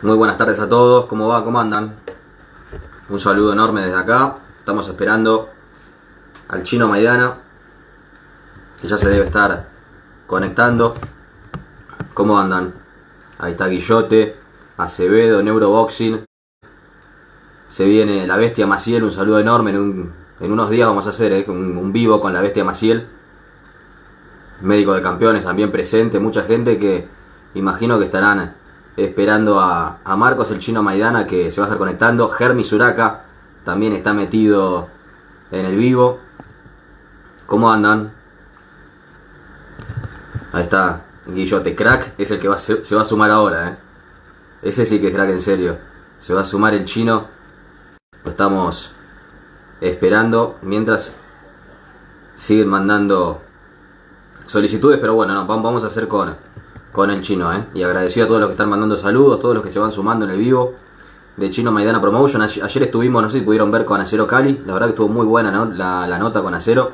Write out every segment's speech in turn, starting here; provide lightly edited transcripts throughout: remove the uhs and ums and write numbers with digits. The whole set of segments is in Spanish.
Muy buenas tardes a todos, ¿cómo va? ¿Cómo andan? Un saludo enorme desde acá. Estamos esperando al Chino Maidana, que ya se debe estar conectando. ¿Cómo andan? Ahí está Guillote, Acevedo, Neuroboxing. Se viene la Bestia Maciel, un saludo enorme. En unos días vamos a hacer un vivo con la Bestia Maciel. Médico de campeones también presente, mucha gente que imagino que estarán esperando a Marcos el Chino Maidana, que se va a estar conectando. Germi Suraka también está metido en el vivo. ¿Cómo andan? Ahí está Guillote, crack, es el que se va a sumar ahora, Ese sí que es crack en serio. Se va a sumar el Chino. Lo estamos esperando mientras siguen mandando solicitudes, pero bueno, no, vamos a hacer con el Chino, Y agradecido a todos los que están mandando saludos, todos los que se van sumando en el vivo de Chino Maidana Promotion. Ayer estuvimos, no sé si pudieron ver, con Acero Cali. La verdad que estuvo muy buena, ¿no? la nota con Acero.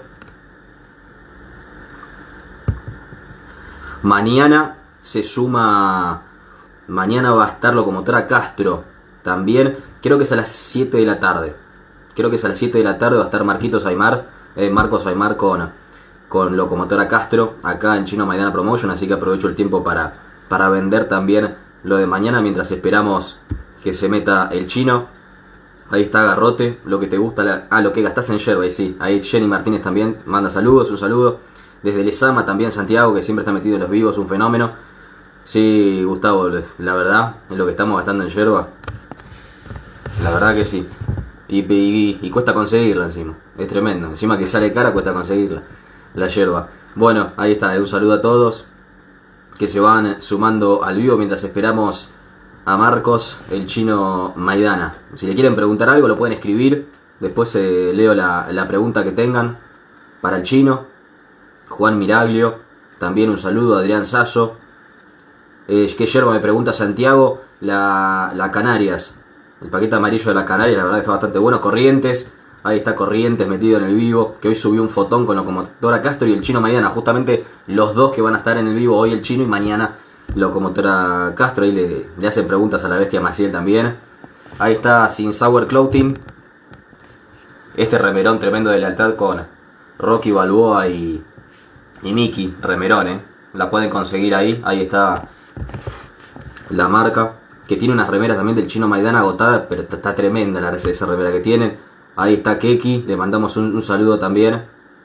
Mañana se suma. Mañana va a estar Locomotora Castro. También, creo que es a las 7 de la tarde. Creo que es a las 7 de la tarde va a estar Marcos Aymar con Locomotora Castro acá en Chino Maidana Promotion, así que aprovecho el tiempo para vender también lo de mañana mientras esperamos que se meta el Chino. Ahí está Garrote, lo que te gusta, lo que gastás en yerba, y sí, ahí Jenny Martínez también manda saludos, un saludo. Desde Lezama también Santiago, que siempre está metido en los vivos, un fenómeno. Sí, Gustavo, la verdad, en lo que estamos gastando en yerba, la verdad que sí. Y cuesta conseguirla encima, es tremendo, encima que sale cara cuesta conseguirla la yerba. Bueno, ahí está, un saludo a todos que se van sumando al vivo mientras esperamos a Marcos el Chino Maidana. Si le quieren preguntar algo lo pueden escribir, después leo la pregunta que tengan para el Chino. Juan Miraglio, también un saludo a Adrián Sasso. ¿Qué yerba me pregunta Santiago? La Canarias, el paquete amarillo de la Canarias, la verdad que está bastante bueno. Corrientes. Ahí está Corrientes metido en el vivo, que hoy subió un fotón con Locomotora Castro y el Chino Maidana, justamente los dos que van a estar en el vivo, hoy el Chino y mañana Locomotora Castro. Ahí le hacen preguntas a la Bestia Maciel también. Ahí está Sin Sour Clothing, este remerón tremendo de lealtad con Rocky Balboa y Miki, remerón, la pueden conseguir ahí está la marca, que tiene unas remeras también del Chino Maidana agotadas, pero está tremenda esa remera que tienen. Ahí está Keki, le mandamos un saludo también.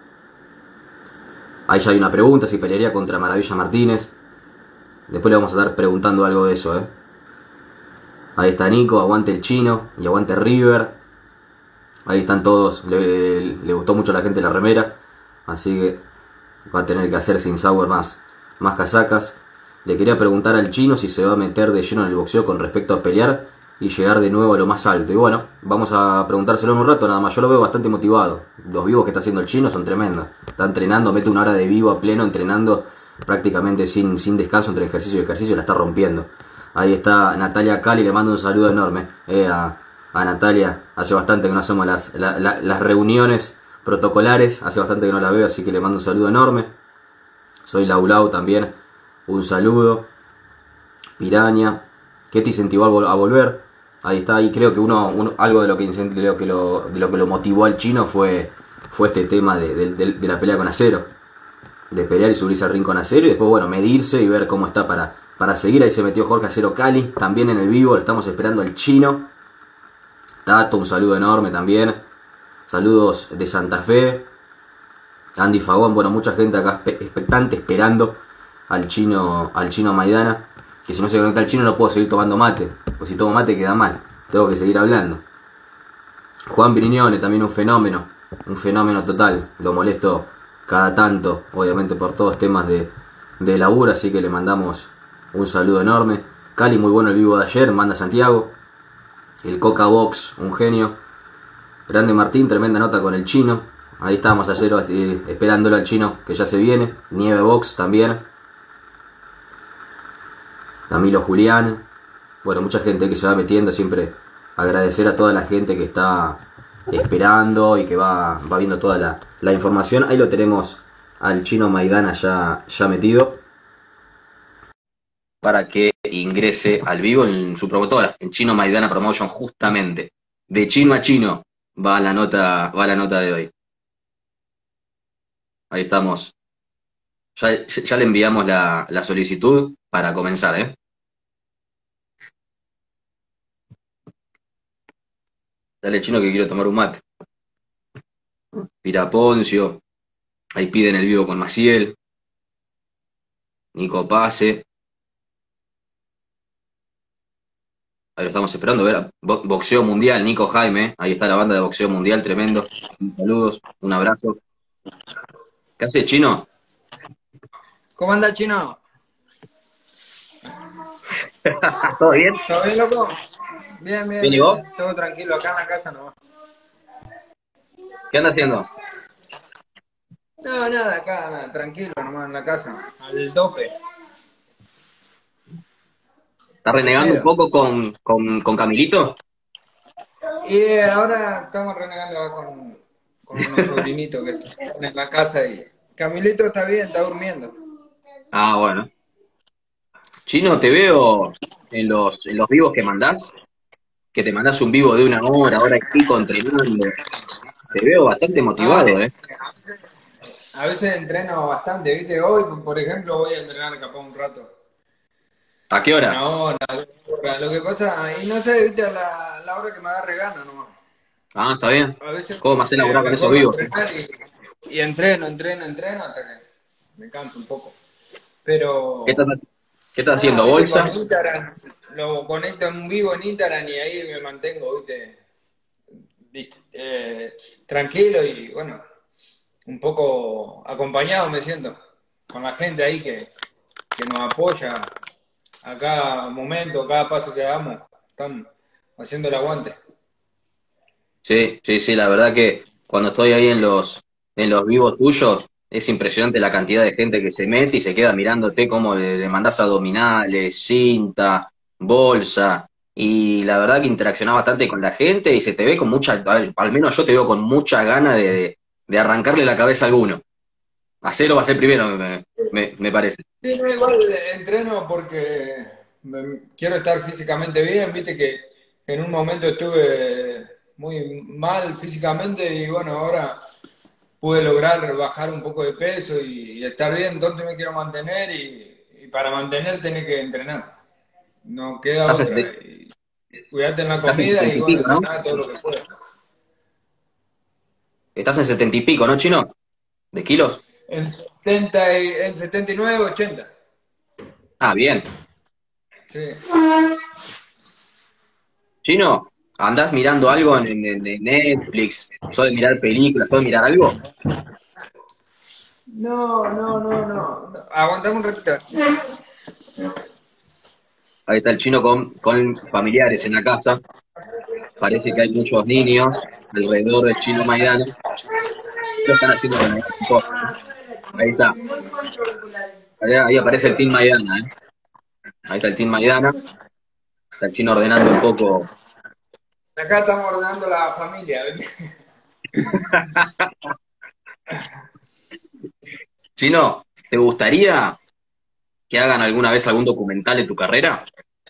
Ahí ya hay una pregunta, si pelearía contra Maravilla Martínez. Después le vamos a estar preguntando algo de eso, Ahí está Nico, aguante el Chino y aguante River. Ahí están todos, le gustó mucho a la gente la remera, así que va a tener que hacer Sin Sour más casacas. Le quería preguntar al Chino si se va a meter de lleno en el boxeo con respecto a pelear y llegar de nuevo a lo más alto. Y bueno, vamos a preguntárselo en un rato nada más. Yo lo veo bastante motivado. Los vivos que está haciendo el Chino son tremendos. Está entrenando, mete una hora de vivo a pleno, entrenando prácticamente sin descanso entre ejercicio y ejercicio, la está rompiendo. Ahí está Natalia Cali, le mando un saludo enorme a Natalia. Hace bastante que no hacemos las reuniones protocolares, hace bastante que no la veo, así que le mando un saludo enorme. Soy Laulau también, un saludo. Piraña, ¿qué te incentivó a volver? Ahí está, y creo que algo de lo que lo motivó al Chino fue este tema de la pelea con Acero, de pelear y subirse al ring con Acero y después, bueno, medirse y ver cómo está para seguir. Ahí se metió Jorge Acero Cali, también en el vivo, lo estamos esperando al Chino. Tato, un saludo enorme también. Saludos de Santa Fe. Andy Fagón, bueno, mucha gente acá expectante, esperando al Chino Maidana. Que si no se conecta el Chino no puedo seguir tomando mate, pues si tomo mate queda mal, tengo que seguir hablando. Juan Brignone, también un fenómeno total, lo molesto cada tanto, obviamente por todos temas de laburo, así que le mandamos un saludo enorme. Cali, muy bueno el vivo de ayer, manda Santiago. El Coca Box, un genio. Grande Martín, tremenda nota con el Chino. Ahí estábamos ayer esperándolo al Chino, que ya se viene. Nieve Box también. Camilo Julián, bueno, mucha gente que se va metiendo, siempre agradecer a toda la gente que está esperando y que va viendo toda la información. Ahí lo tenemos al Chino Maidana ya metido. para que ingrese al vivo en su promotora, en Chino Maidana Promotion, justamente. De chino a chino va la nota de hoy. Ahí estamos. Ya le enviamos la solicitud para comenzar, ¿eh? Dale, chino, que quiero tomar un mate. Piraponcio, ahí piden el vivo con Maciel, Nico Pase. Ahí lo estamos esperando, ver, boxeo mundial, Nico Jaime, ahí está la banda de boxeo mundial, tremendo. Saludos, un abrazo. ¿Qué hace, chino? ¿Cómo anda, Chino? ¿Todo bien? ¿Todo bien, loco? Bien, bien, ¿Bien y vos? bien. Todo tranquilo acá en la casa nomás. ¿Qué anda haciendo? No, nada, acá, nada, tranquilo nomás en la casa. Al tope. ¿Está renegando un Miedo. poco con Camilito? Y ahora estamos renegando acá con unos sobrinitos que están en la casa y Camilito está bien, está durmiendo. Ah, bueno. Chino, te veo en los vivos que te mandás un vivo de 1 hora, ahora y pico entrenando. Te veo bastante Ah, motivado, ¿eh? a veces entreno bastante, ¿viste? Hoy, por ejemplo, voy a entrenar capaz un rato. ¿A qué hora? 1 hora, 2 horas. Lo que pasa, y no sé, ¿viste? La hora que me agarre gana nomás. Ah, está bien. A veces ¿Cómo me haces laburar con me esos pongo a vivos? entrenar y entreno hasta que me canso un poco. Pero, Qué estás haciendo? nada, viste, con ¿Bolsa? Instagram, lo conecto en un vivo en Instagram y ahí me mantengo, viste, tranquilo y bueno, un poco acompañado me siento con la gente ahí que nos apoya a cada momento, a cada paso que damos. Están haciendo el aguante. Sí, sí, sí, la verdad que cuando estoy ahí en los vivos tuyos, es impresionante la cantidad de gente que se mete y se queda mirándote cómo le mandás abdominales, cinta, bolsa, y la verdad que interaccionás bastante con la gente y se te ve con mucha, al menos yo te veo con mucha gana de arrancarle la cabeza a alguno. Hacerlo va a ser primero, me parece. Sí, no, igual entreno porque quiero estar físicamente bien, viste que en un momento estuve muy mal físicamente y bueno, ahora pude lograr bajar un poco de peso y estar bien, entonces me quiero mantener y para mantener tenés que entrenar, no queda Estás en, otra. Y cuidarte en la estás en comida 70 y y bueno, pico, ¿no? entrenar todo lo que puedas. Estás en 70 y pico, ¿no, chino? ¿De kilos? En 79 80. Ah, bien. Sí. Chino, ¿andás mirando algo en Netflix? ¿Sos de mirar películas? ¿Sos de mirar algo? No, no, no, no. Aguantame un ratito. Ahí está el chino con familiares en la casa. Parece que hay muchos niños alrededor del chino Maidana. Lo están haciendo renegar un poco. Ahí está. Ahí aparece el Team Maidana, ¿eh? Ahí está el Team Maidana. Está el chino ordenando un poco. Acá estamos ordenando la familia, ¿viste? Chino, ¿te gustaría que hagan alguna vez algún documental de tu carrera?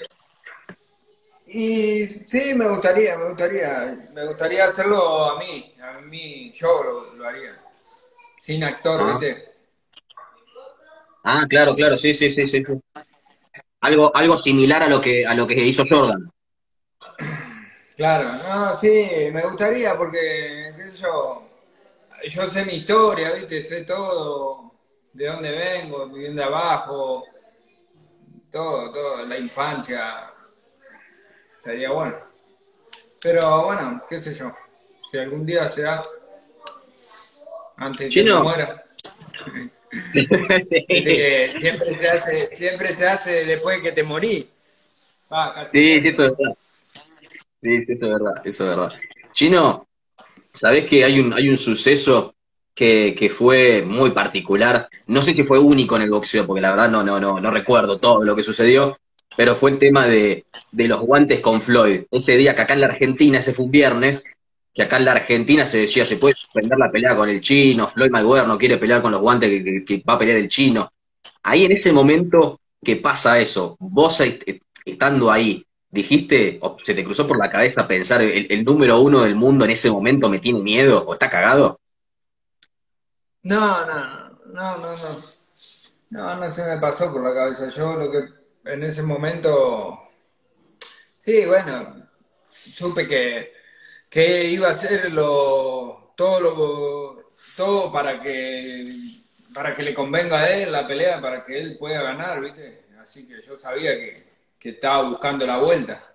Y sí, me gustaría hacerlo a mí yo lo haría, sin actor, Ah, ¿viste? ah, claro, claro, sí, sí, sí, sí, sí. Algo similar a lo que hizo Jordan. Claro, no, sí, me gustaría porque, qué sé yo sé mi historia, ¿viste? Sé todo, de dónde vengo, viviendo abajo, todo, la infancia, estaría bueno. Pero bueno, qué sé yo, si algún día será, antes que me Chino. muera. Viste que siempre se hace después que te morí. Ah, casi Sí, sí, siempre. esto es verdad. Sí, sí, esto es verdad, eso es verdad. Chino, ¿sabés que hay un suceso que fue muy particular? No sé si fue único en el boxeo, porque la verdad no recuerdo todo lo que sucedió, pero fue el tema de los guantes con Floyd. Ese día que acá en la Argentina, ese fue un viernes, que acá en la Argentina se decía se puede suspender la pelea con el chino, Floyd Mayweather no quiere pelear con los guantes que va a pelear el chino. Ahí en ese momento que pasa eso, vos estando ahí, dijiste, o se te cruzó por la cabeza pensar, el número uno del mundo en ese momento me tiene miedo o está cagado? No, no, no, no, no. No, no se me pasó por la cabeza. Yo lo que en ese momento, sí, bueno, supe que iba a hacer todo para que le convenga a él la pelea, para que él pueda ganar, ¿viste? Así que yo sabía que estaba buscando la vuelta.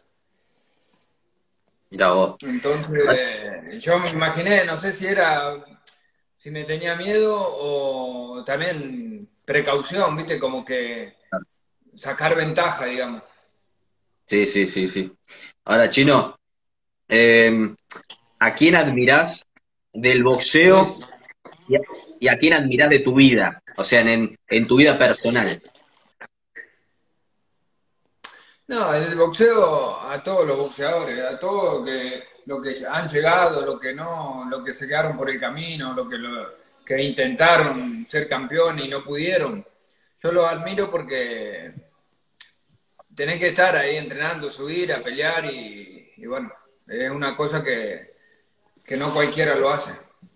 Mirá vos. Entonces, yo me imaginé, no sé si me tenía miedo o también precaución, ¿viste? Como que sacar ventaja, digamos. Sí, sí, sí, sí. Ahora, Chino, eh, ¿a quién admirás del Uy, boxeo y y a quién admirás de tu vida? O sea, en tu vida personal. no, en el boxeo a todos los boxeadores, a todos lo que han llegado, lo que no, lo que se quedaron por el camino, que intentaron ser campeón y no pudieron. Yo los admiro porque tenés que estar ahí entrenando, subir a pelear y bueno, es una cosa que no cualquiera lo hace.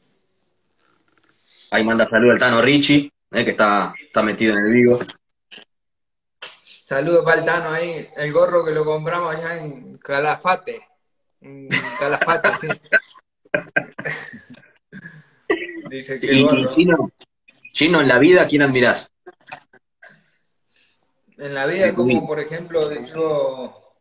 Ahí manda saludo al Tano Ricci, que está metido en el vivo. Saludos para el Tano ahí, el gorro que lo compramos allá en Calafate. En Calafate, sí. Dice que Y gorro. Chino, en la vida, ¿a quién admirás En la de vida, tu vida? como por ejemplo, digo,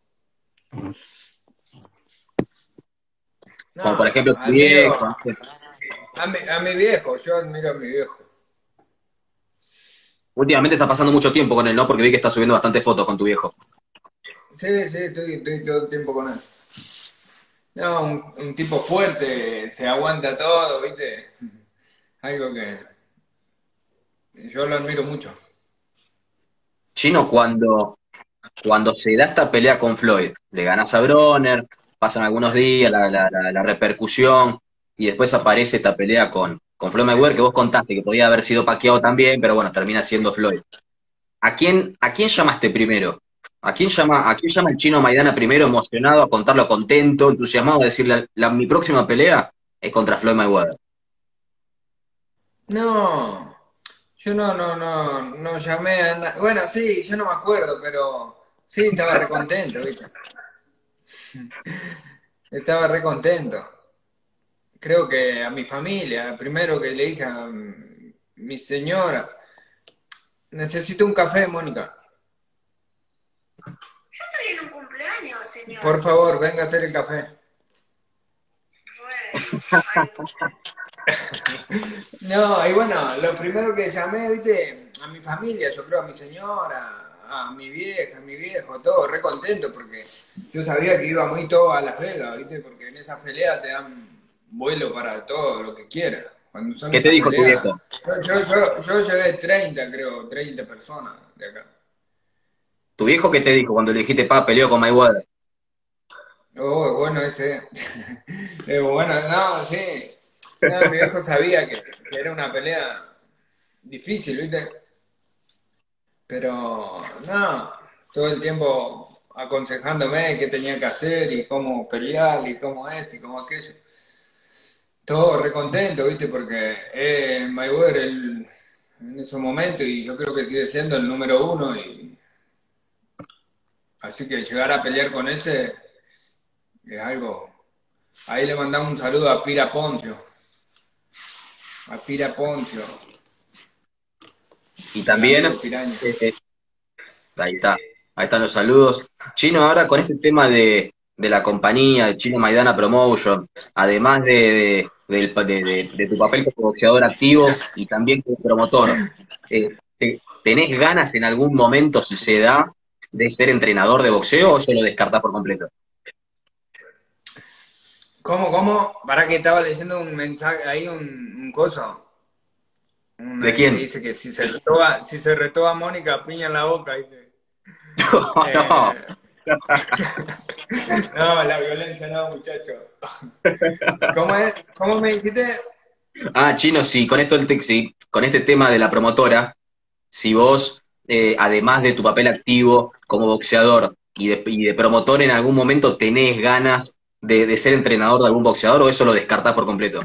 Como por no, ejemplo tu admiro viejo, ¿no? a mi viejo, yo admiro a mi viejo. Últimamente estás pasando mucho tiempo con él, ¿no? Porque vi que estás subiendo bastantes fotos con tu viejo. Sí, sí, estoy todo el tiempo con él. No, un tipo fuerte, se aguanta todo, ¿viste? Algo que yo lo admiro mucho. Chino, cuando se da esta pelea con Floyd, le ganás a Broner, pasan algunos días, la repercusión, y después aparece esta pelea con Floyd Mayweather, que vos contaste que podía haber sido Pacquiao también, pero bueno, termina siendo Floyd. ¿A quién llamaste primero? ¿A quién llama el Chino Maidana primero, emocionado, a contarlo contento, entusiasmado, a decirle, mi próxima pelea es contra Floyd Mayweather? No, yo no llamé a bueno, sí, yo no me acuerdo, pero sí, estaba recontento, ¿viste? Estaba recontento. Creo que a mi familia, primero que le dije a mi señora, necesito un café, Mónica. Yo estoy en un cumpleaños, señor. Por favor, venga a hacer el café. Bueno, ay, No, y bueno, lo primero que llamé, viste, a mi familia, yo creo a mi señora, a mi vieja, a mi viejo, todo re contento porque yo sabía que iba muy todo a Las Vegas, viste, porque en esas peleas te dan vuelo para todo lo que quieras. Cuando son ¿Qué te esas dijo tu peleas, viejo? yo llevé 30, creo, 30 personas de acá. ¿Tu viejo qué te dijo cuando le dijiste, pa, peleó con Mayweather? Oh, bueno ese. Bueno, no, sí. No, mi viejo sabía que era una pelea difícil, ¿viste? Pero no, todo el tiempo aconsejándome qué tenía que hacer y cómo pelear y cómo esto y cómo aquello. Todo recontento, ¿viste? Porque Mayweather en ese momento y yo creo que sigue siendo el número uno y así que llegar a pelear con ese es algo. Ahí le mandamos un saludo a Pira Poncio. A Pira Poncio. Y El también, amigo Piraña. ahí está, ahí están los saludos. Chino, ahora con este tema de la compañía, de Chino Maidana Promotion, además de tu papel como boxeador activo y también como promotor, ¿tenés ganas en algún momento, si se da, de ser entrenador de boxeo o se lo descartás por completo? ¿Cómo? Para que estaba leyendo un mensaje, ahí un coso. ¿De Que quién? dice que si se retó a Mónica, piña en la boca, dice. No, Eh, no, la violencia no, muchacho. ¿Cómo es? ¿Cómo me dijiste? Ah, Chino, sí, con esto sí, con este tema de la promotora, si vos además de tu papel activo como boxeador y de promotor, en algún momento tenés ganas de ser entrenador de algún boxeador o eso lo descartás por completo?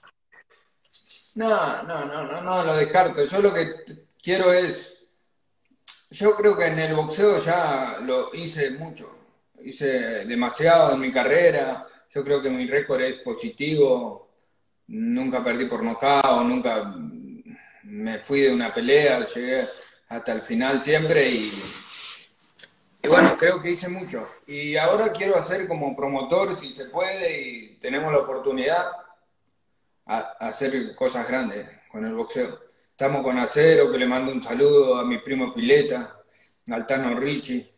No, lo descarto. Yo lo que quiero es, yo creo que en el boxeo ya lo hice mucho, hice demasiado en mi carrera, yo creo que mi récord es positivo, nunca perdí por nocaut, nunca me fui de una pelea, llegué hasta el final siempre y bueno, creo que hice mucho. Y ahora quiero hacer como promotor, si se puede y tenemos la oportunidad, hacer cosas grandes con el boxeo. Estamos con Acero, que le mando un saludo a mi primo Pileta, a Altano Ricci,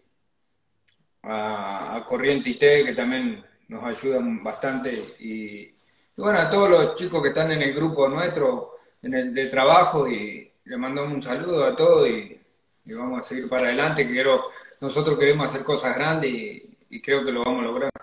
a Corriente IT, que también nos ayudan bastante, y bueno, a todos los chicos que están en el grupo nuestro, en el de trabajo, y le mandamos un saludo a todos y vamos a seguir para adelante, que nosotros queremos hacer cosas grandes y creo que lo vamos a lograr.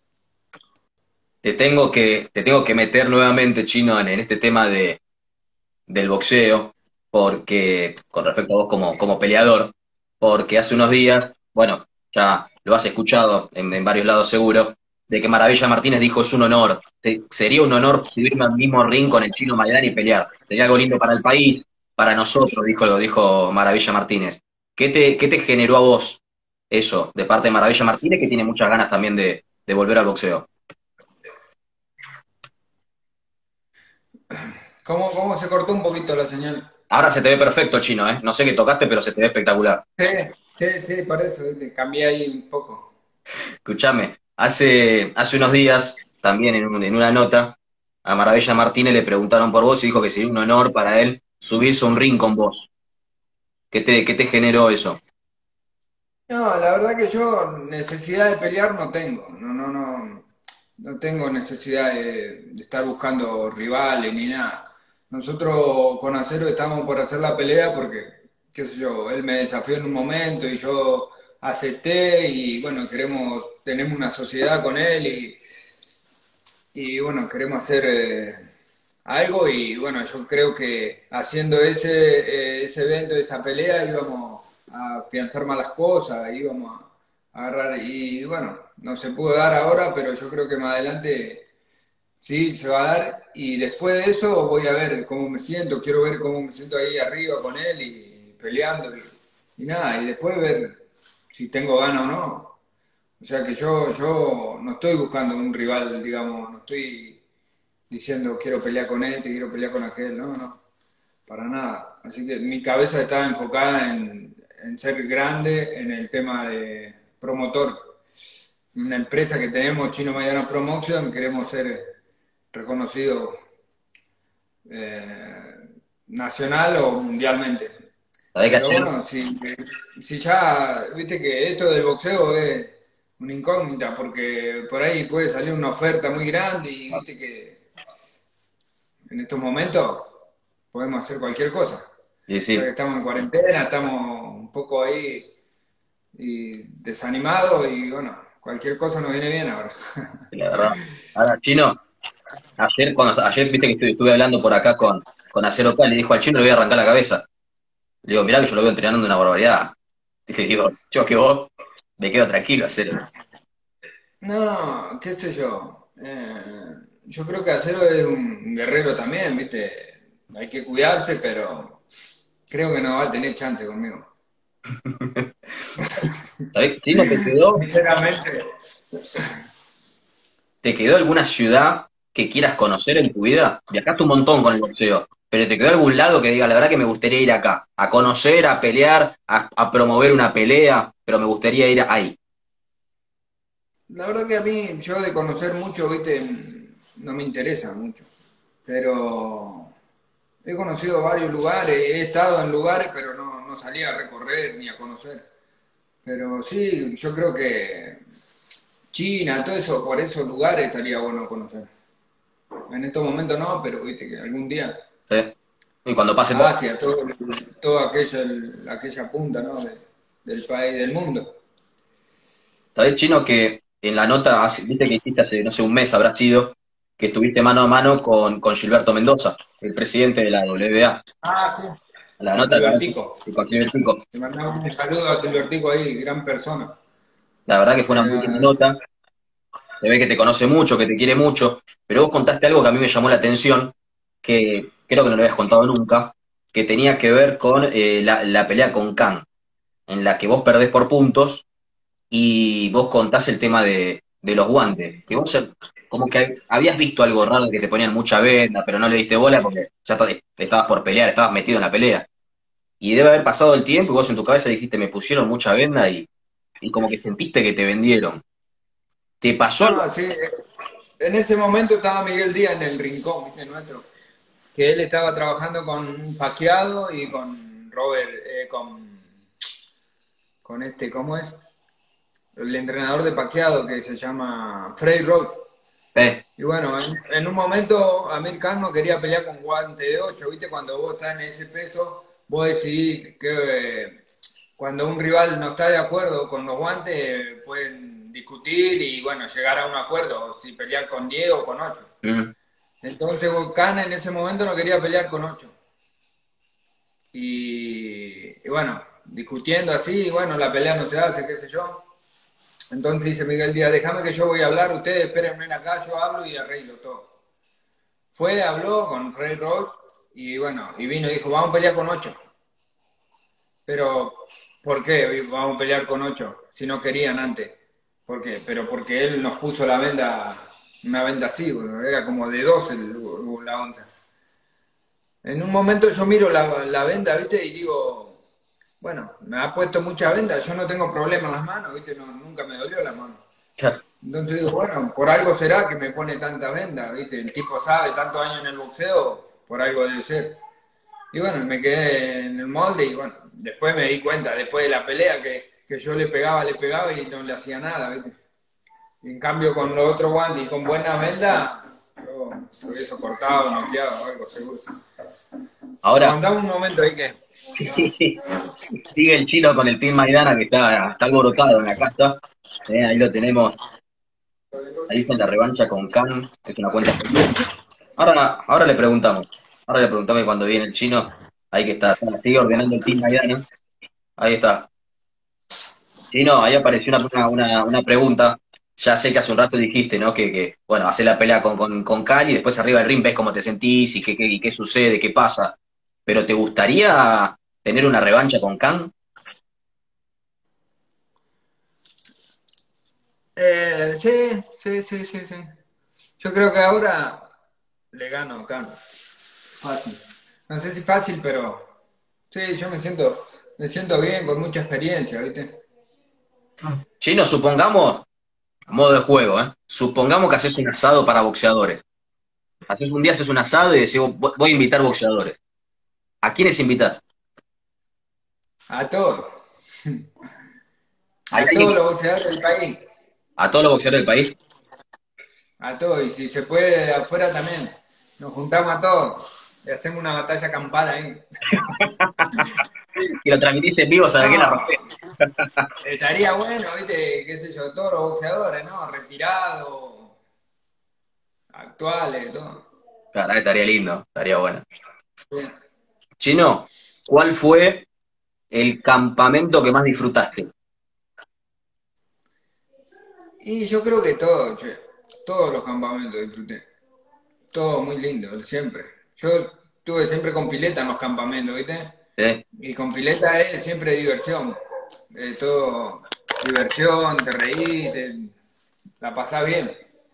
Te tengo que meter nuevamente, Chino, en este tema del boxeo, porque con respecto a vos como peleador, porque hace unos días, bueno, ya lo has escuchado en varios lados seguro, de que Maravilla Martínez dijo es un honor, sería un honor subirme al mismo ring con el Chino Maidana y pelear, sería algo lindo para el país, para nosotros, dijo Maravilla Martínez. Qué te generó a vos eso de parte de Maravilla Martínez, que tiene muchas ganas también de volver al boxeo? ¿Cómo se cortó un poquito la señal? Ahora se te ve perfecto, Chino, ¿eh? No sé qué tocaste, pero se te ve espectacular. Sí, sí, por eso, ¿viste? Cambié ahí un poco. Escúchame, hace unos días, también en una nota, a Maravilla Martínez le preguntaron por vos y dijo que sería un honor para él subirse a un ring con vos. Qué te generó eso? No, la verdad que yo necesidad de pelear no tengo. No tengo necesidad de estar buscando rivales ni nada. Nosotros con Acero estamos por hacer la pelea porque, qué sé yo, él me desafió en un momento y yo acepté y bueno, tenemos una sociedad con él y bueno, queremos hacer algo y bueno, yo creo que haciendo ese evento, esa pelea íbamos a afianzar más las cosas, íbamos a agarrar y bueno, no se pudo dar ahora, pero yo creo que más adelante sí se va a dar y después de eso voy a ver cómo me siento, quiero ver cómo me siento ahí arriba con él y peleando y nada, y después ver si tengo ganas o no. O sea que yo no estoy buscando un rival, digamos, no estoy diciendo quiero pelear con este, quiero pelear con aquel, no, para nada. Así que mi cabeza estaba enfocada en ser grande en el tema de promotor. Una empresa que tenemos, Chino Maidana Promotion, queremos ser reconocidos nacional o mundialmente. ¿Sabés qué Pero hacer? bueno, si ya, viste que esto del boxeo es una incógnita, porque por ahí puede salir una oferta muy grande y viste que en estos momentos podemos hacer cualquier cosa. Y Ya que sí, estamos en cuarentena, estamos un poco ahí y desanimados y bueno, cualquier cosa nos viene bien ahora. la verdad. Ahora, Chino, ayer viste que estuve hablando por acá con Acero Cal y dijo al Chino le voy a arrancar la cabeza. Le digo, mirá que yo lo veo entrenando de una barbaridad. Y le digo, yo que vos me quedo tranquilo, Acero. No, qué sé yo. Yo creo que Acero es un guerrero también, ¿viste? Hay que cuidarse, pero creo que no va a tener chance conmigo. ¿Sabés, Chino, Sinceramente. te quedó alguna ciudad que quieras conocer en tu vida? Viajaste un montón con el boxeo, pero ¿te quedó algún lado que diga, la verdad que me gustaría ir acá, a conocer, a pelear, a promover una pelea, pero me gustaría ir ahí? La verdad que a mí, yo de conocer mucho, ¿viste? No me interesa mucho. Pero he conocido varios lugares, he estado en lugares, pero no salí a recorrer ni a conocer. Pero sí, yo creo que China, todo eso, por esos lugares estaría bueno conocer. En estos momentos no, pero viste que algún día ¿Sí? Y cuando pase todo. Asia, toda aquella punta, ¿no? Del país, del mundo. ¿Sabés, Chino, que en la nota, viste que hiciste hace, no sé, un mes habrá sido, que estuviste mano a mano con Gilberto Mendoza, el presidente de la WBA? Ah, sí. La con nota Silvertico. con Silvertico. Te mandamos un saludo a Silvertico ahí, gran persona. La verdad que fue una muy buena Eh, nota. Se ve que te conoce mucho, que te quiere mucho, pero vos contaste algo que a mí me llamó la atención, que creo que no lo habías contado nunca, que tenía que ver con la pelea con Khan, en la que vos perdés por puntos y vos contás el tema de los guantes, que vos como que habías visto algo raro que te ponían mucha venda, pero no le diste bola porque ya estabas por pelear, estabas metido en la pelea. Y debe haber pasado el tiempo y vos en tu cabeza dijiste, me pusieron mucha venda y como que sentiste que te vendieron. ¿Te pasó algo? no, sí, en ese momento estaba Miguel Díaz en el rincón, ¿viste? Nuestro, que él estaba trabajando con Pacquiao y con Robert, con este, ¿cómo es? El entrenador de Pacquiao que se llama Freddy Roach. Eh, Y bueno, en un momento Amir Khan no quería pelear con guante de 8, ¿viste? Cuando vos estás en ese peso, vos decidís que cuando un rival no está de acuerdo con los guantes, pueden discutir y bueno, llegar a un acuerdo, si pelear con 10 o con 8. mm, Entonces Khan en ese momento no quería pelear con 8. Y bueno, discutiendo así, y bueno, la pelea no se hace, qué sé yo. Entonces dice Miguel Díaz, déjame que yo voy a hablar, ustedes espérenme acá, yo hablo y arreglo todo. Fue, habló con Freddy Roach y bueno, y vino y dijo, vamos a pelear con 8. Pero, ¿por qué vamos a pelear con 8 si no querían antes? ¿Por qué? Pero porque él nos puso la venda, una venda así, bueno, era como de 12 la onza. En un momento yo miro la venda, ¿viste? Y digo, bueno, me ha puesto mucha venda, yo no tengo problema en las manos, ¿viste? No, nunca me dolió la mano. claro. Entonces digo, bueno, por algo será que me pone tanta venda, ¿viste? El tipo sabe, tantos años en el boxeo, por algo debe ser. Y bueno, me quedé en el molde y bueno, después me di cuenta, después de la pelea, que yo le pegaba y no le hacía nada, ¿viste? Y en cambio con los otros guantes y con buena venda, yo lo hubiese cortado, noqueado o algo, seguro. Ahora, Aguantame un momento ahí que... sigue el chino con el Team Maidana que está alborotado en la casa. Ahí lo tenemos. Ahí está la revancha con Khan, es una cuenta pendiente. Ahora le preguntamos. Ahora le preguntamos y cuando viene el chino, ahí que sigue ordenando el Team Maidana. Ahí está. Chino, ahí apareció una pregunta. Ya sé que hace un rato dijiste, ¿no? Bueno, hacer la pelea con Khan y después arriba del ring ves cómo te sentís y qué sucede, qué pasa. Pero ¿te gustaría tener una revancha con Khan? Sí, sí, sí, sí, sí. Yo creo que ahora le gano a Cano. Fácil. No sé si fácil, pero sí, yo me siento bien, con mucha experiencia, ¿viste? Chino, supongamos, a modo de juego, ¿eh? Supongamos que haces un asado para boxeadores. Un día haces un asado y decís, voy a invitar boxeadores. ¿A quiénes invitas? A todos. ¿Hay A alguien, todos los boxeadores del país. a todos los boxeadores del país? A todos. Y si se puede de afuera también. Nos juntamos a todos. Y hacemos una batalla acampada ahí. Y lo transmitís en vivo, ¿sabes qué? La No, rompés. estaría bueno, ¿viste? Qué sé yo, todos los boxeadores, ¿no? Retirados, actuales, todo. Claro, estaría lindo, estaría bueno. Sí. Chino, ¿cuál fue el campamento que más disfrutaste? Y yo creo que todo, che. Todos los campamentos disfruté. Todo muy lindo, siempre. Yo estuve siempre con pileta en los campamentos, ¿viste? ¿Eh? Y con pileta es siempre diversión. Todo diversión, te reís, la pasás bien.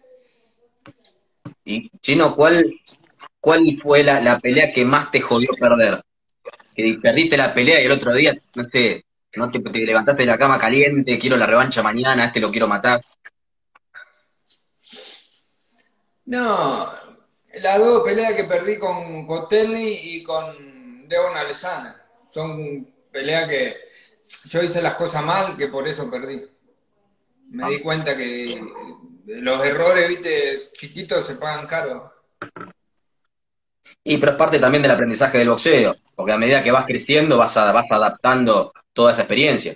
Y, Chino, ¿cuál fue la pelea que más te jodió perder? Que perdiste la pelea y el otro día, no sé, no te levantaste de la cama caliente, quiero la revancha mañana, este lo quiero matar. No, las dos peleas que perdí con Cotelli y con Devon Alessandro son peleas que yo hice las cosas mal, que por eso perdí. Me Ah. di cuenta que los errores, viste, chiquitos se pagan caro. Y pero es parte también del aprendizaje del boxeo, porque a medida que vas creciendo vas adaptando toda esa experiencia.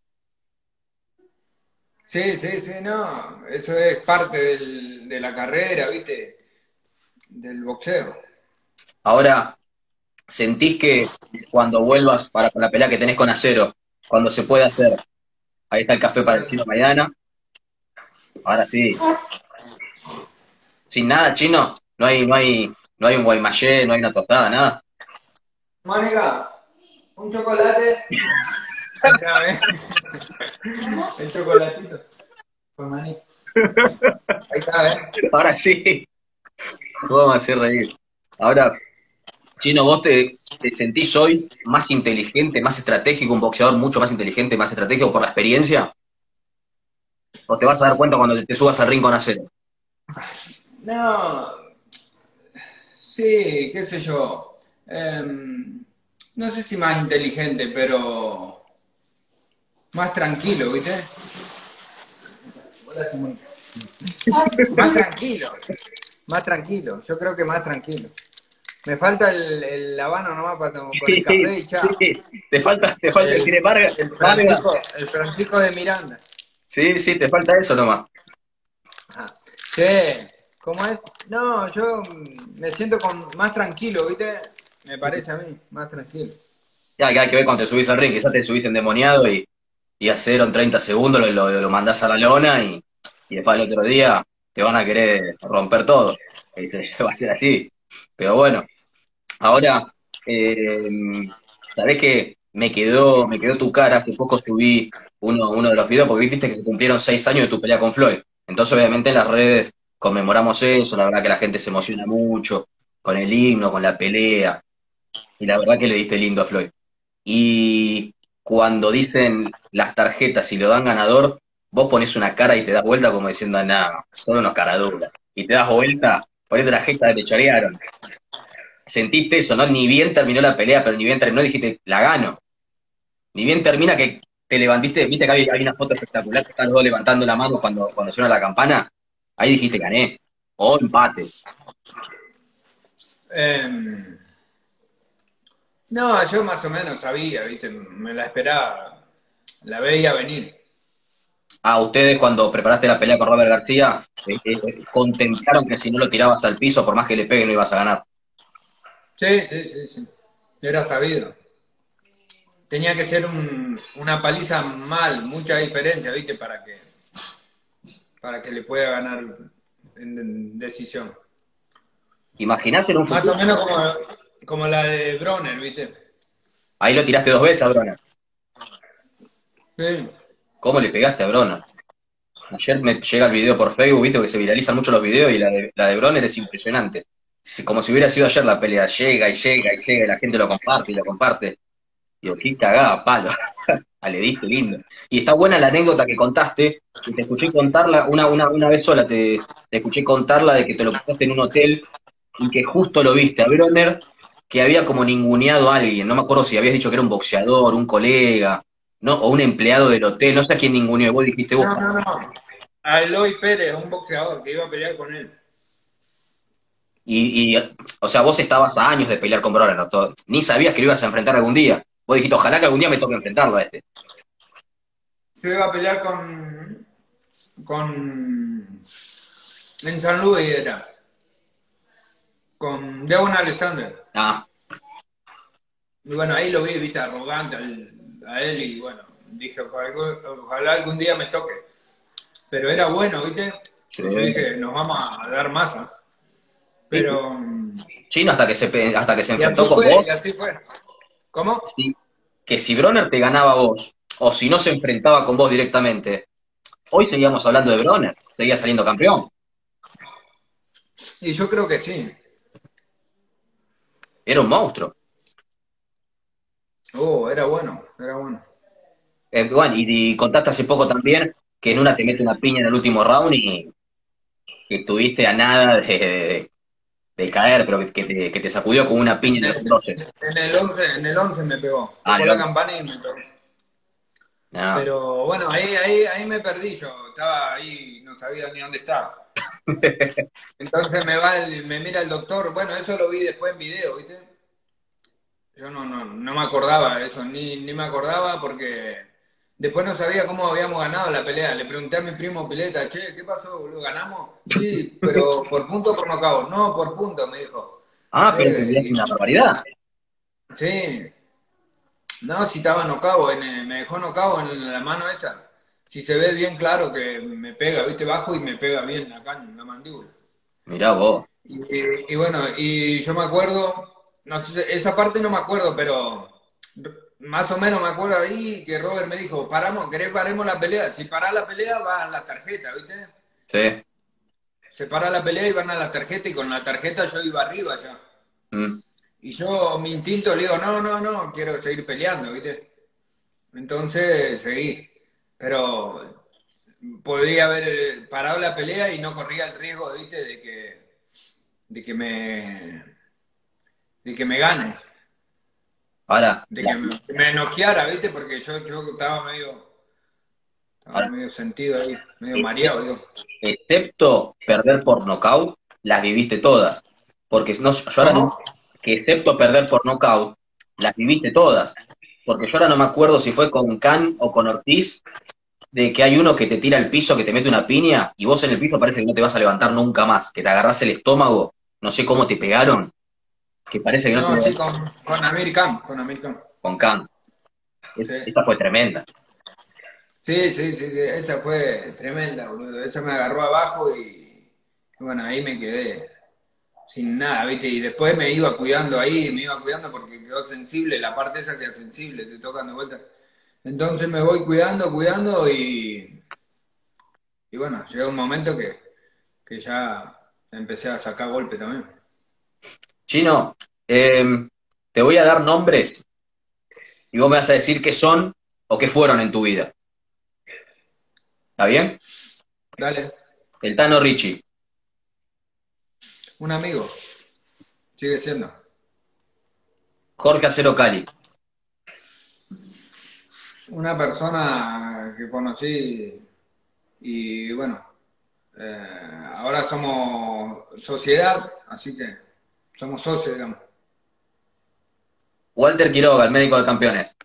Sí, sí, sí, no, eso es parte de la carrera, viste, del boxeo. Ahora, ¿Sentís que cuando vuelvas para con la pelea que tenés con Acero, cuando se puede hacer, ahí está el café para el chino mañana, ahora sí, sin nada, chino, no hay un guaymallé, no hay una tostada, nada. Mónica, un chocolate. Ahí está, ¿ves? El chocolatito. Con maní. Ahí está, ¿ves? Ahora sí, vamos a hacer reír. Ahora, chino, ¿vos te sentís hoy más inteligente, más estratégico, un boxeador mucho más inteligente, más estratégico por la experiencia? ¿O te vas a dar cuenta cuando te subas al ring con Acero? No, sí, qué sé yo. No sé si más inteligente, pero más tranquilo, ¿viste? Más tranquilo. Más tranquilo. Yo creo que más tranquilo. Me falta el habano nomás para con el café y chao. Sí, te falta el tiene Vargas. El Francisco de Miranda. Sí, te falta eso nomás. Ah, sí, ¿cómo es? No, yo me siento más tranquilo, ¿viste? Me parece a mí, más tranquilo. Ya, que hay que ver cuando te subís al ring, quizás te subís endemoniado y a cero en 30 segundos lo mandás a la lona y después el otro día te van a querer romper todo. Va a ser así. Pero bueno, ahora, sabés que me quedó tu cara, hace poco subí uno de los videos, porque viste que se cumplieron 6 años de tu pelea con Floyd. Entonces, obviamente, en las redes conmemoramos eso, la verdad que la gente se emociona mucho con el himno, con la pelea, y la verdad que le diste lindo a Floyd. Y cuando dicen las tarjetas y lo dan ganador, vos pones una cara y te das vuelta como diciendo, nada, son unos caraduras. Y te das vuelta, ponete la gesta de te chorearon. Sentiste eso, ¿no? Ni bien terminó la pelea, pero ni bien terminó, dijiste, la gano. Ni bien termina que te levantaste, viste que hay una foto espectacular que están los dos levantando la mano cuando suena la campana. Ahí dijiste, gané. O empate. Em, no, yo más o menos sabía, ¿viste? Me la esperaba, la veía venir. Ah, ustedes cuando preparaste la pelea con Robert García, contemplaron que si no lo tirabas al piso, por más que le pegue, no ibas a ganar. Sí. Era sabido. Tenía que ser una paliza mal, mucha diferencia, ¿viste? Para que le pueda ganar en decisión. Imaginate en un Más o futuro. menos como la de Bronner, ¿viste? Ahí lo tiraste 2 veces a Brona. Sí. ¿Cómo le pegaste a Brona? Ayer me llega el video por Facebook, viste que se viralizan mucho los videos y la de Bronner es impresionante. Como si hubiera sido ayer la pelea, llega y llega y llega y la gente lo comparte y lo comparte. Digo, qué cagada, palo. Ah, le diste lindo. Y está buena la anécdota que contaste, y te escuché contarla una vez sola, te escuché contarla de que te lo contaste en un hotel y que justo lo viste a Bronner, que había como ninguneado a alguien. No me acuerdo si habías dicho que era un boxeador, un colega, ¿no? O un empleado del hotel, no sé a quién ninguneó. Y vos dijiste, vos, No. A Eloy Pérez, un boxeador que iba a pelear con él. o sea, vos estabas a años de pelear con Bronner, ¿no? Ni sabías que lo ibas a enfrentar algún día. Vos dijiste, ojalá que algún día me toque enfrentarlo a este. Yo iba a pelear con en San Luis era, con Devon Alexander. Ah, Y bueno, ahí lo vi, viste, arrogante a él y bueno, dije, ojalá algún día me toque. Pero era bueno, viste. sí. Yo dije, nos vamos a dar masa. Pero... Chino hasta que se Y enfrentó así con fue, vos, y así fue. ¿Cómo? sí, que si Bronner te ganaba a vos, o si no se enfrentaba con vos directamente, hoy seguíamos hablando de Bronner, seguía saliendo campeón. Y yo creo que sí. Era un monstruo. Era bueno, era bueno. Bueno, y contaste hace poco también que en una te mete una piña en el último round y que estuviste a nada de caer, pero que te sacudió con una piña en el 12. En el 11 me pegó. Ah, Tocó no. la campana y me pegó. No. Pero bueno, ahí me perdí yo. Estaba ahí, no sabía ni dónde estaba. Entonces me mira el doctor. Bueno, eso lo vi después en video, ¿viste? Yo no me acordaba de eso, ni me acordaba porque después no sabía cómo habíamos ganado la pelea. Le pregunté a mi primo Pileta, che, ¿qué pasó, boludo? ¿Ganamos? Sí, pero ¿por punto o por nocaut? No, por punto, me dijo. Ah, pero te olvidaste Y una barbaridad. Sí. No, si estaba nocao, me dejó nocao en la mano esa. Si se ve bien claro que me pega, viste, bajo y me pega bien acá en la mandíbula. Mirá vos. Y bueno, y yo me acuerdo, no sé, esa parte no me acuerdo, pero más o menos me acuerdo ahí que Robert me dijo, paramos, ¿querés paremos la pelea? Si parás la pelea, va a la tarjeta, ¿viste? Sí. Se para la pelea y van a la tarjeta y con la tarjeta yo iba arriba ya. Mm. Y yo, mi instinto, le digo, no, no, no, quiero seguir peleando, ¿viste? Entonces seguí. Pero podría haber parado la pelea y no corría el riesgo, ¿viste? De que me, de que me gane. Ahora, De que me noqueara, ¿viste? Porque yo estaba ahora, medio sentido ahí, medio mareado, excepto, digo. excepto perder por nocaut, las viviste todas. Porque no, yo ahora ¿Cómo? que excepto perder por nocaut, las viviste todas. Porque yo ahora no me acuerdo si fue con Can o con Ortiz, de que hay uno que te tira al piso, que te mete una piña, y vos en el piso parece que no te vas a levantar nunca más, que te agarrás el estómago, no sé cómo te pegaron, que parece que no te No, sí, levantas con Amir Khan, con Amir Khan. con Can. Sí. Esta fue tremenda. Sí, sí, sí, sí, esa fue tremenda, boludo. Esa me agarró abajo y bueno, ahí me quedé sin nada, ¿viste? Y después me iba cuidando ahí, me iba cuidando porque quedó sensible, la parte esa queda sensible, te tocan de vuelta. Entonces me voy cuidando, cuidando y bueno, llegó un momento que ya empecé a sacar golpe también. Chino, te voy a dar nombres y vos me vas a decir qué son o qué fueron en tu vida. ¿Está bien? Dale, El Tano Ricci, un amigo, sigue siendo. Jorge Acero Cali, Una persona que conocí y bueno, ahora somos sociedad, así que somos socios, digamos. Walter Quiroga, el médico de campeones.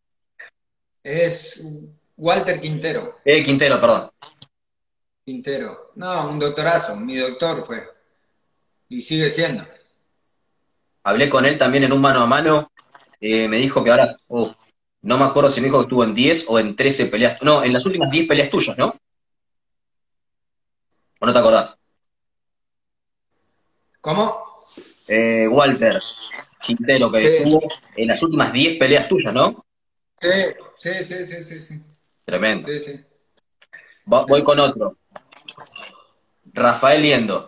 Es Walter Quintero. Quintero, perdón. Quintero. No, un doctorazo, mi doctor fue. Y sigue siendo. Hablé con él también en un mano a mano. Me dijo que ahora, no me acuerdo si me dijo que estuvo en 10 o en 13 peleas. No, en las últimas 10 peleas tuyas, ¿no? ¿O no te acordás? ¿Cómo? Walter Quintero, que Sí, estuvo en las últimas 10 peleas tuyas, ¿no? sí, sí, sí, sí, sí, sí. Tremendo. Sí, sí, Voy sí. con otro. Rafael Liendo.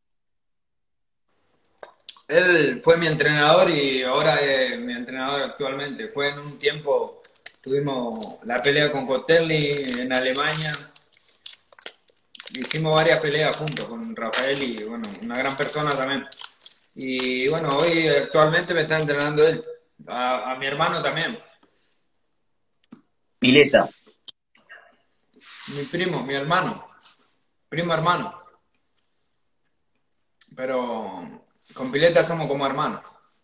Él fue mi entrenador y ahora es mi entrenador actualmente. Fue en un tiempo, tuvimos la pelea con Cotelli en Alemania. Hicimos varias peleas juntos con Rafael y bueno, una gran persona también. Y bueno, hoy actualmente me está entrenando él, a mi hermano también, Pileta. mi primo, mi hermano, primo hermano. Pero con Pileta somos como hermanos.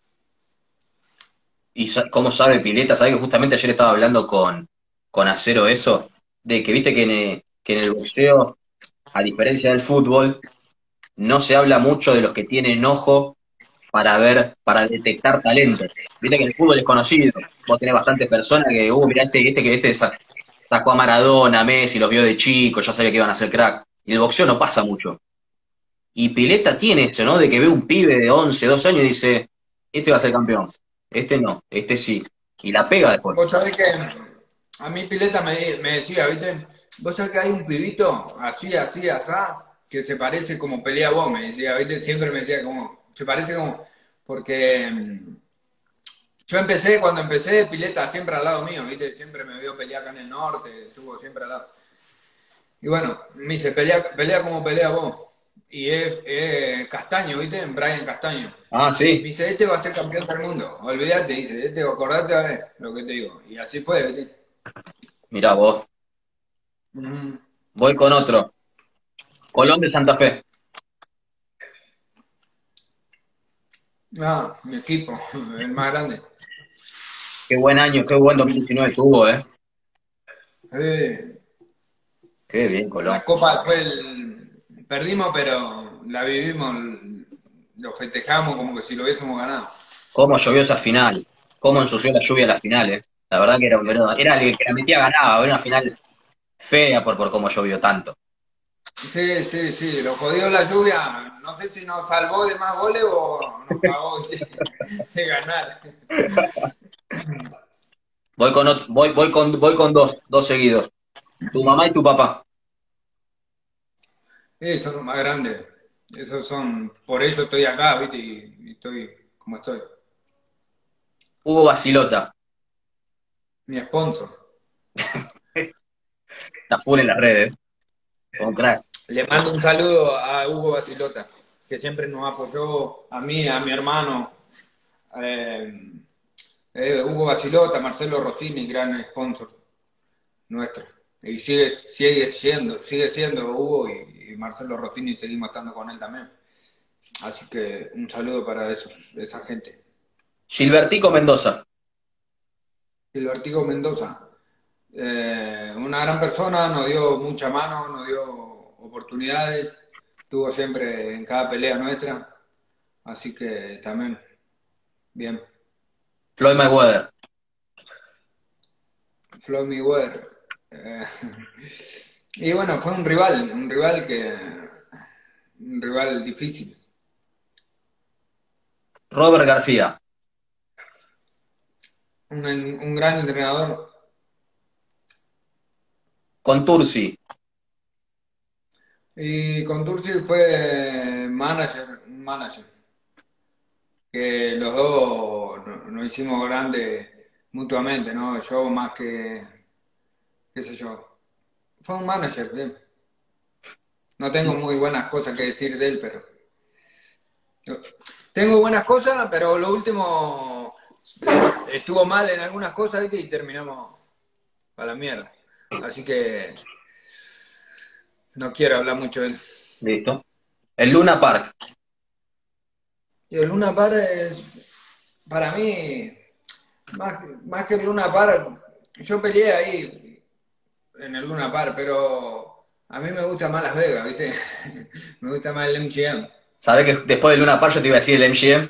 ¿Y cómo sabe Pileta? ¿Sabe que justamente ayer estaba hablando con Acero eso? De que viste que en el boxeo, a diferencia del fútbol, no se habla mucho de los que tienen ojo para ver, para detectar talentos. Viste que en el fútbol es conocido. Vos tenés bastantes personas que, mirá, sacó a Maradona, a Messi, los vio de chico, ya sabía que iban a ser crack. Y el boxeo no pasa mucho. Y Pileta tiene eso, ¿no? De que ve un pibe de 11 12 años y dice, este va a ser campeón. Este no, este sí. Y la pega después. Vos sabés que a mí Pileta me decía, ¿viste? Vos sabés que hay un pibito así, así, asá, que se parece como pelea vos, me decía, ¿viste? Siempre me decía como, se parece como, porque yo empecé, cuando empecé, Pileta siempre al lado mío, ¿viste? Siempre me vio pelear acá en el norte, estuvo siempre al lado. Y bueno, me dice, pelea como pelea vos. Y es Castaño, ¿viste? Brian Castaño. Ah, Me sí. dice, este va a ser campeón del mundo. Olvídate, dice, acordate a ver lo que te digo. Y así fue, ¿viste? Mirá vos. Mm. Voy con otro. Colón de Santa Fe. Ah, mi equipo, el más grande. Qué buen año, qué buen 2019 tuvo, ¿eh? Eh, Qué bien, Colón. la copa fue perdimos, pero la vivimos, lo festejamos como que si lo hubiésemos ganado. ¿Cómo llovió esa final? cómo ensució la lluvia a las finales. La verdad que era el que la metía ganaba, era una final fea por cómo llovió tanto. Sí, sí, sí, lo jodió la lluvia. No sé si nos salvó de más goles o nos cagó de ganar. Voy con dos seguidos. Tu mamá y tu papá. Son los más grandes. Esos son, por eso estoy acá, ¿viste? Y estoy como estoy. Hugo Basilota. Mi sponsor. Está full en las redes. Un crack. Le mando un saludo a Hugo Basilota, que siempre nos apoyó, a mí, a mi hermano. Hugo Basilota, Marcelo Rossini, gran sponsor nuestro. Y sigue siendo Hugo y Marcelo Rossini, seguimos estando con él también. Así que un saludo para esa gente. Gilbertico Mendoza. Silvertigo Mendoza, una gran persona, nos dio mucha mano, nos dio oportunidades, estuvo siempre en cada pelea nuestra, así que también, bien. Floyd Mayweather. Floyd Mayweather. Y bueno, fue un rival difícil. Robert García. Un gran entrenador. Contursi. Y con Turci fue un manager, que los dos nos hicimos grandes mutuamente, ¿no? Yo más que, qué sé yo. Fue un manager, bien. No tengo muy buenas cosas que decir de él, pero... Tengo buenas cosas, pero lo último estuvo mal en algunas cosas, ¿viste? Y terminamos a la mierda. Así que no quiero hablar mucho de él. Listo. El Luna Park. Y el Luna Park es, para mí, más que el Luna Park, yo peleé ahí en el Luna Park, pero a mí me gusta más Las Vegas, ¿viste? Me gusta más el MGM. ¿Sabés que después del Luna Park yo te iba a decir el MGM?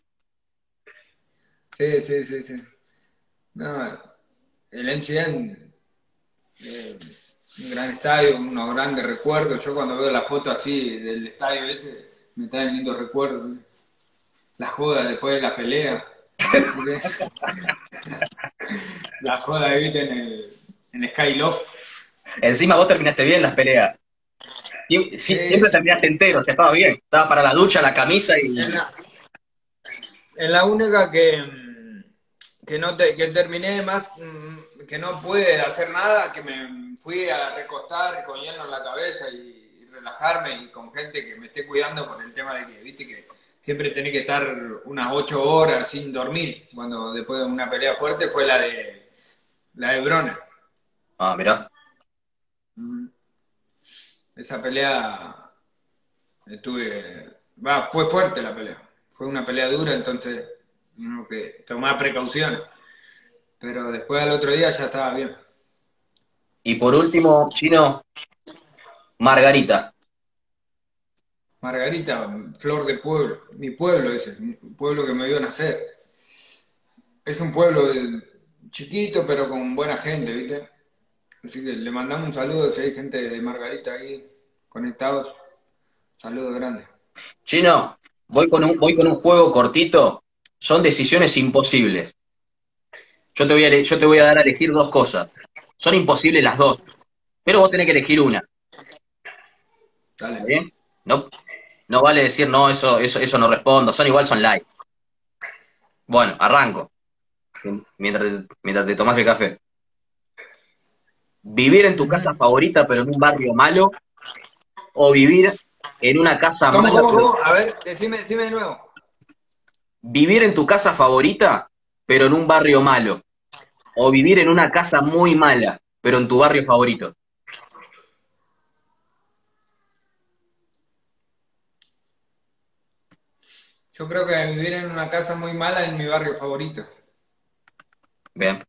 Sí, sí, sí, sí. No, el MGM, un gran estadio, unos grandes recuerdos. Yo cuando veo la foto así del estadio ese, me traen lindos recuerdos, ¿viste? La joda después de la pelea. La joda, ¿viste? En Skyloft. Encima vos terminaste bien las peleas. Siempre terminaste entero, te estaba bien. Estaba para la ducha, la camisa y... Es la única que terminé más, que no pude hacer nada, que me fui a recostar con hielo en la cabeza y relajarme y con gente que me esté cuidando por el tema de que, viste, que siempre tenés que estar unas 8 horas sin dormir. Cuando después de una pelea fuerte fue la de Broner. Ah, mirá. Esa pelea fue fuerte la pelea. Fue una pelea dura, entonces tengo que tomar precauciones. Pero después al otro día ya estaba bien. Y por último, Chino, Margarita. Margarita, flor de pueblo, mi pueblo ese, un pueblo que me vio nacer. Es un pueblo chiquito, pero con buena gente, ¿viste? Así que le mandamos un saludo si hay gente de Margarita ahí conectados. Saludo grande. Chino, voy con un juego cortito. Son decisiones imposibles. Yo te voy a dar a elegir dos cosas. Son imposibles las dos, pero vos tenés que elegir una. Dale. ¿Está bien? No vale decir, no, eso no respondo. Son light. Bueno, arranco. Mientras te tomás el café. ¿Vivir en tu casa favorita pero en un barrio malo? ¿O vivir en una casa mala? ¿Cómo? A ver, decime de nuevo. ¿Vivir en tu casa favorita pero en un barrio malo? ¿O vivir en una casa muy mala pero en tu barrio favorito? Yo creo que vivir en una casa muy mala en mi barrio favorito. Bien.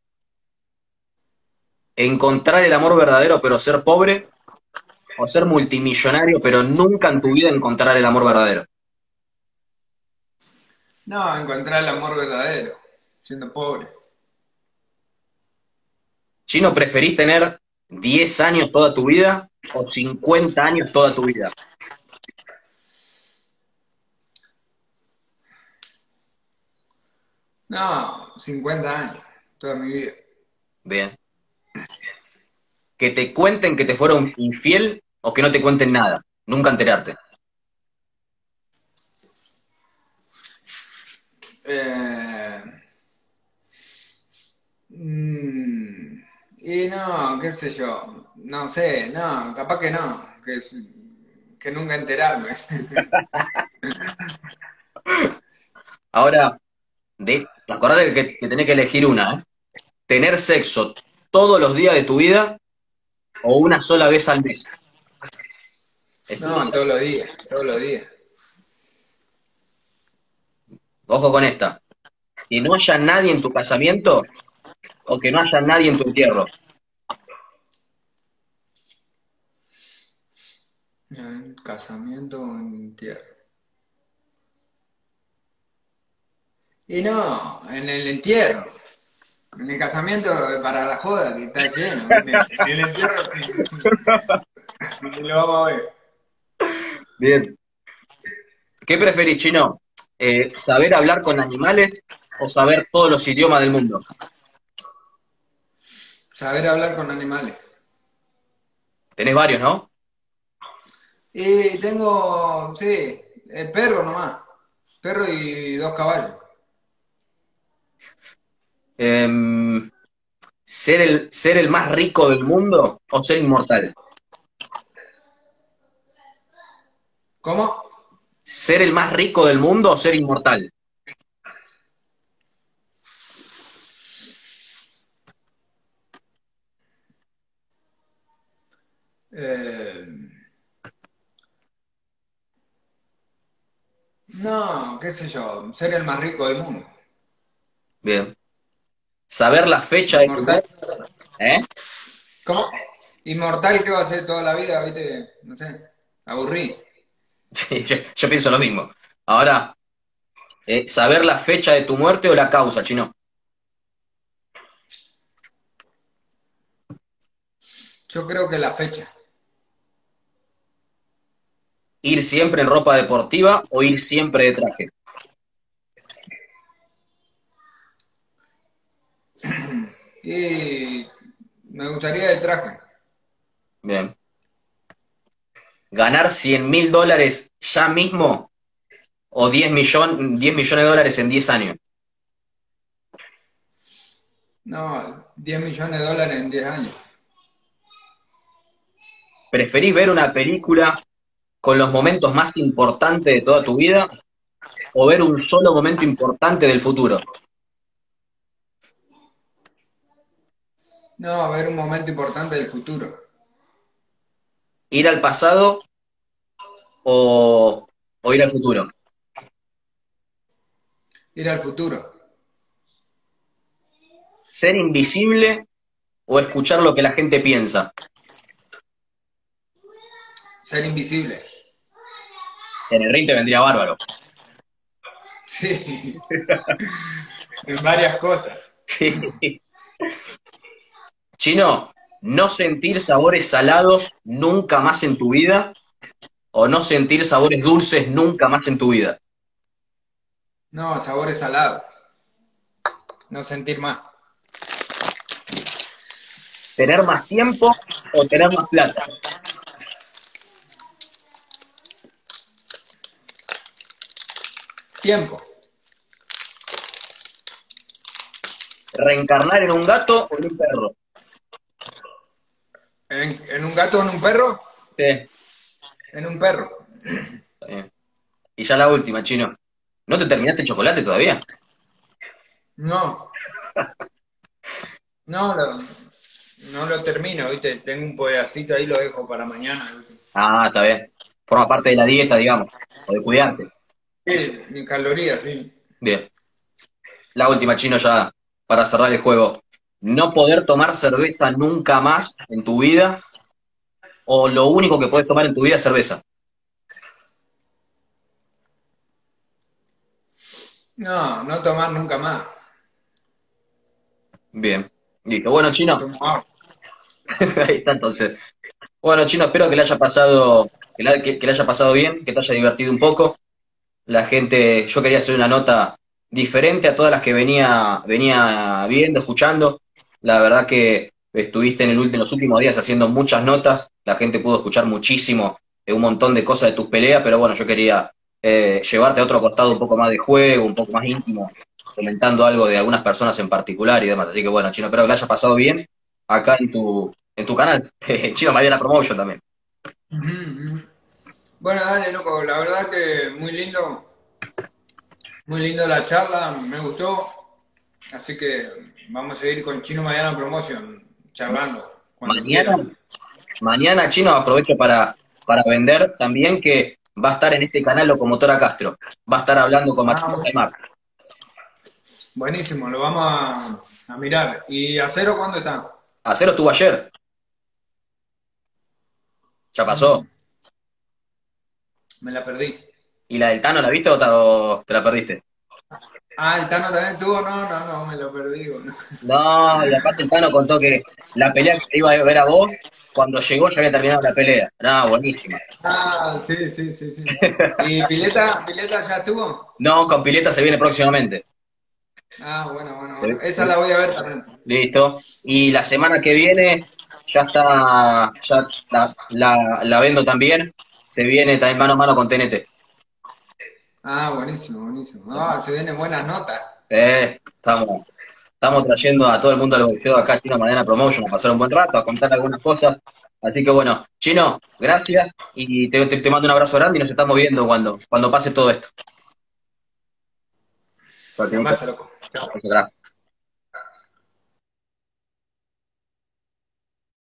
¿Encontrar el amor verdadero pero ser pobre? ¿O ser multimillonario pero nunca en tu vida encontrar el amor verdadero? No, encontrar el amor verdadero. siendo pobre. Chino, ¿preferís tener 10 años toda tu vida o 50 años toda tu vida? No, 50 años, toda mi vida. Bien. ¿Que te cuenten que te fueron infiel o que no te cuenten nada? Nunca enterarte. Eh, y no, qué sé yo, no sé, no, capaz que no, que nunca enterarme. Ahora, acordate que tenés que elegir una, ¿eh? ¿Tener sexo todos los días de tu vida o una sola vez al mes? No, todos los días, todos los días. Ojo con esta. Que no haya nadie en tu casamiento o que no haya nadie en tu entierro. En casamiento o en entierro. Y no, en el entierro. En el casamiento para la joda, que está lleno. ¿Viste? En el entierro ni lo vamos a ver. Bien. ¿Qué preferís, Chino? ¿Saber hablar con animales o saber todos los idiomas del mundo? Saber hablar con animales. Tenés varios, ¿no? Y tengo, sí, el perro nomás. Perro y 2 caballos. Em, ¿ser el más rico del mundo o ser inmortal? ¿Cómo? ¿Ser el más rico del mundo o ser inmortal? Eh, no, qué sé yo, ser el más rico del mundo. Bien. ¿Saber la fecha de tu Inmortal. muerte? ¿Eh? ¿Cómo? Inmortal, ¿qué va a ser toda la vida? ¿Viste? No sé, aburrí. Sí, yo pienso lo mismo. Ahora, ¿saber la fecha de tu muerte o la causa, Chino? Yo creo que la fecha. ¿Ir siempre en ropa deportiva o ir siempre de traje? Y me gustaría de traje. Bien. ¿Ganar $100.000 ya mismo o 10 millones de dólares en 10 años? No, 10 millones de dólares en 10 años. ¿Preferís ver una película con los momentos más importantes de toda tu vida o ver un solo momento importante del futuro? No, a ver un momento importante del futuro. ¿Ir al pasado o ir al futuro? Ir al futuro. ¿Ser invisible o escuchar lo que la gente piensa? Ser invisible. En el ring te vendría bárbaro. Sí. En varias cosas. Chino, ¿no sentir sabores salados nunca más en tu vida o no sentir sabores dulces nunca más en tu vida? No, sabores salados. No sentir más. ¿Tener más tiempo o tener más plata? Tiempo. ¿Reencarnar en un gato o en un perro? ¿En un gato o en un perro? Sí. En un perro. Está bien. Y ya la última, Chino. ¿No te terminaste el chocolate todavía? No. No, no lo termino, ¿viste? Tengo un pedacito ahí, lo dejo para mañana. ¿Viste? Ah, está bien. Forma parte de la dieta, digamos, o de cuidarte. Sí, en calorías, sí. Bien. La última, Chino, ya para cerrar el juego. ¿No poder tomar cerveza nunca más en tu vida o lo único que puedes tomar en tu vida es cerveza? No, no tomar nunca más. Bien. Listo. Bueno, Chino, Tomo agua. ahí está entonces. Bueno, Chino, espero que le haya pasado, que le haya pasado bien, que te haya divertido un poco. La gente, yo quería hacer una nota diferente a todas las que venía viendo, escuchando. La verdad que estuviste en los últimos días haciendo muchas notas, la gente pudo escuchar muchísimo, un montón de cosas de tus peleas, pero bueno, yo quería llevarte a otro costado un poco más de juego, un poco más íntimo, comentando algo de algunas personas en particular y demás. Así que bueno, Chino, espero que le haya pasado bien acá en tu canal. Chino Maidana Promotion también. Ujú, ujú. Bueno, dale, loco, la verdad que muy lindo la charla, me gustó. Así que vamos a seguir con Chino Mariano Promotion, charlando, cuando Mañana quieran. Mañana, Chino, aprovecho para vender también que va a estar en este canal Locomotora Castro. Va a estar hablando con Marcelo Ah, Aymar. buenísimo, lo vamos a mirar. ¿Y Acero cuándo está? Acero estuvo ayer, ya pasó. Mm, me la perdí. ¿Y la del Tano la viste o te la perdiste? Ah, el Tano también tuvo, no, me lo perdí, boludo. No, y aparte el Tano contó que la pelea que te iba a ver a vos, cuando llegó ya había terminado la pelea. No, buenísima. Ah, sí. ¿Y Pileta ya estuvo? No, con Pileta se viene próximamente. Ah, bueno. Esa la voy a ver también. Listo. Y la semana que viene ya está, ya la vendo también. Se viene también mano a mano con TNT. Ah, buenísimo. Ah, se vienen buenas notas. Estamos trayendo a todo el mundo al boxeo acá, Chino Maidana Promotion, a pasar un buen rato, a contar algunas cosas. Así que bueno, Chino, gracias y te mando un abrazo grande y nos estamos viendo cuando pase todo esto. Que pase, loco. Chao. Gracias.